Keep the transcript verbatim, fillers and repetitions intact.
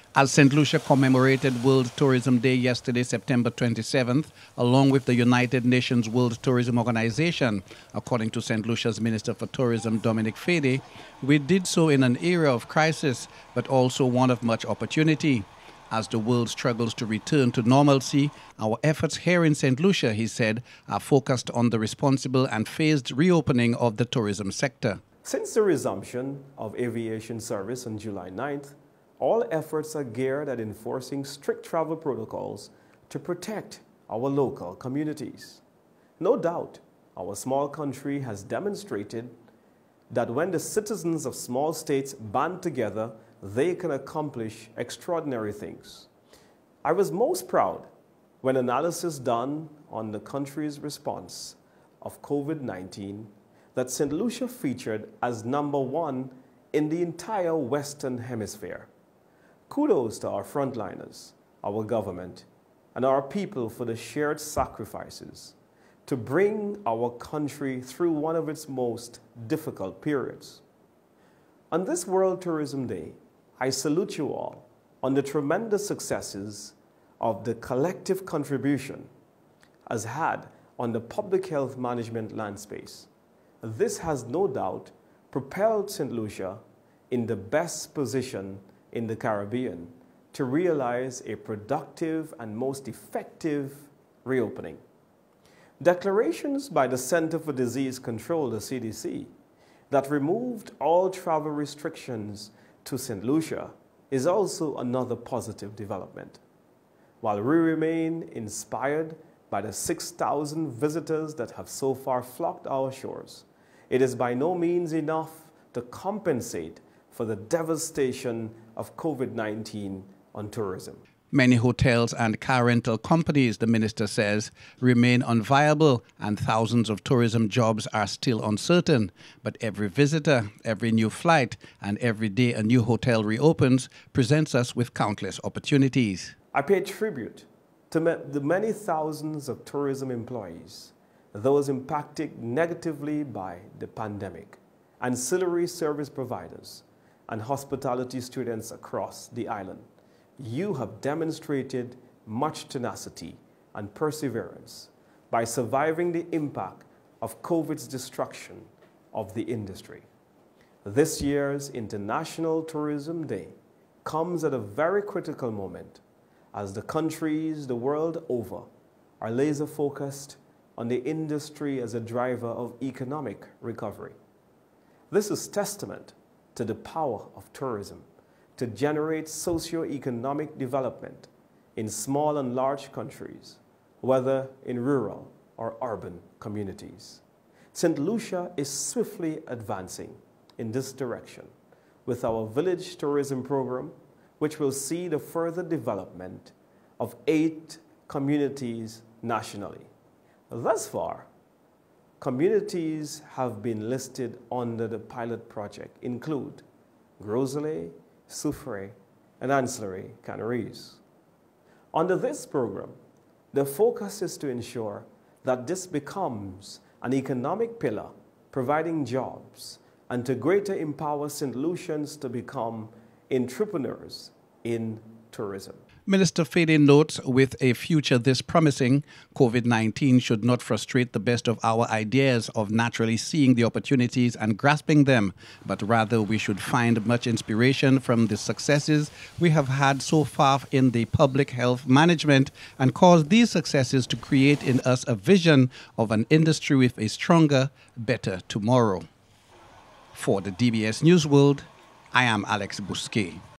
As Saint Lucia commemorated World Tourism Day yesterday, September twenty-seventh, along with the United Nations World Tourism Organization, according to Saint Lucia's Minister for Tourism, Dominic Fede, we did so in an era of crisis, but also one of much opportunity. As the world struggles to return to normalcy, our efforts here in Saint Lucia, he said, are focused on the responsible and phased reopening of the tourism sector. Since the resumption of aviation service on July ninth, all efforts are geared at enforcing strict travel protocols to protect our local communities. No doubt, our small country has demonstrated that when the citizens of small states band together, they can accomplish extraordinary things. I was most proud when analysis done on the country's response of COVID nineteen that Saint Lucia featured as number one in the entire Western Hemisphere. Kudos to our frontliners, our government, and our people for the shared sacrifices to bring our country through one of its most difficult periods. On this World Tourism Day, I salute you all on the tremendous successes of the collective contribution has had on the public health management landscape. This has no doubt propelled Saint Lucia in the best position in the Caribbean to realize a productive and most effective reopening. Declarations by the Center for Disease Control, the C D C, that removed all travel restrictions to Saint Lucia is also another positive development. While we remain inspired by the six thousand visitors that have so far flocked our shores, it is by no means enough to compensate for the devastation of COVID nineteen on tourism. Many hotels and car rental companies, the minister says, remain unviable and thousands of tourism jobs are still uncertain. But every visitor, every new flight, and every day a new hotel reopens presents us with countless opportunities. I pay tribute to the many thousands of tourism employees, those impacted negatively by the pandemic, ancillary service providers, and hospitality students across the island. You have demonstrated much tenacity and perseverance by surviving the impact of COVID's destruction of the industry. This year's International Tourism Day comes at a very critical moment as the countries the world over are laser focused on the industry as a driver of economic recovery. This is testament to the power of tourism to generate socio-economic development in small and large countries, whether in rural or urban communities. Saint Lucia is swiftly advancing in this direction with our village tourism program, which will see the further development of eight communities nationally. Thus far, communities have been listed under the pilot project include Grosley, Soufrière, and Ancillary Canaries. Under this program, the focus is to ensure that this becomes an economic pillar providing jobs and to greater empower Saint Lucians to become entrepreneurs in tourism. Minister Fede notes, with a future this promising, COVID nineteen should not frustrate the best of our ideas of naturally seeing the opportunities and grasping them, but rather we should find much inspiration from the successes we have had so far in the public health management and cause these successes to create in us a vision of an industry with a stronger, better tomorrow. For the D B S News World, I am Alex Bousquet.